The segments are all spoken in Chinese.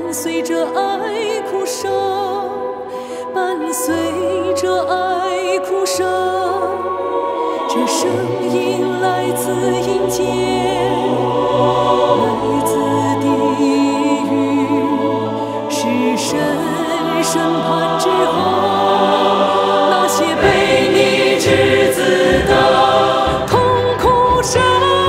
随着爱哭声，伴随着爱哭声。这声音来自阴间，来自地狱，是神审判之后那些被你之子的痛哭声。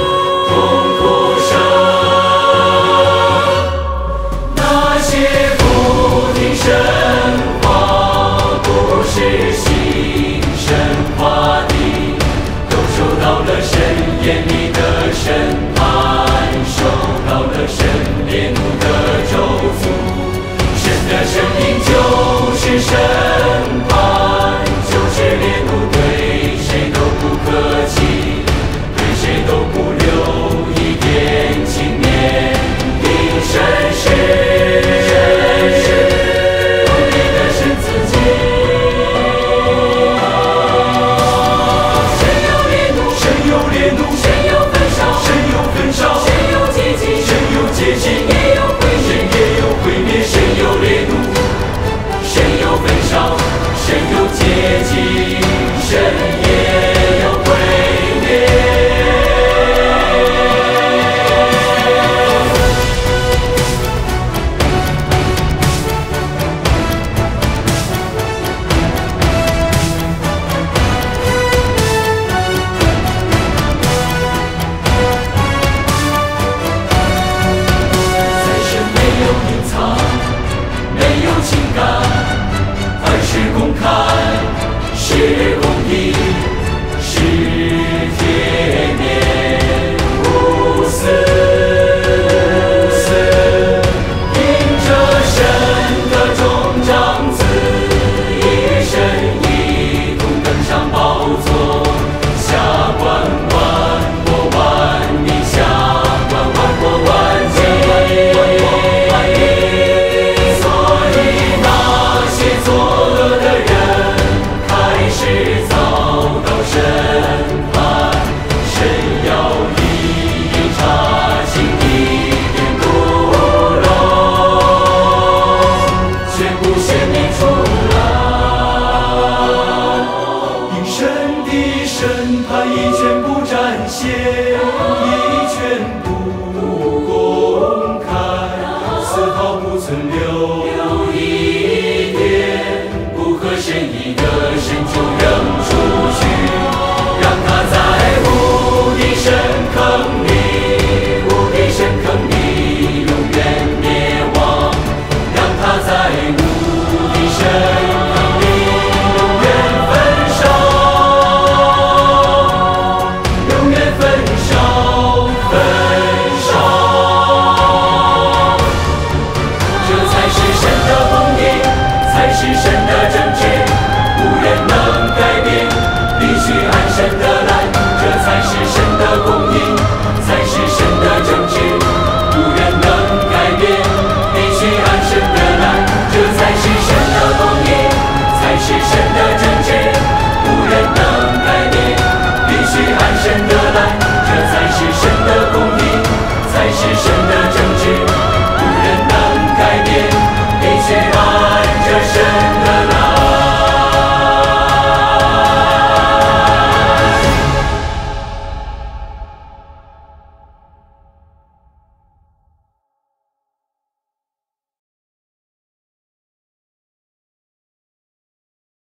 眼里的审判，受到了神烈怒的咒诅。神的声音就是审判，就是烈怒，对谁都不客气，对谁都不留一点情面。因神是不灭的神自己。 神有接近，神也有毁灭。在神没有隐藏，没有情感。 是公开，是公义，是铁面无私，因着神的众长子，与神一同登上宝座，下管万国万民，下管万国万民。 审判已全部展现，已全部公开，丝毫不存留一点不合神意的神就扔出去，让他在无底深坑里，无底深坑里永远灭亡，让他在无底深。 是神。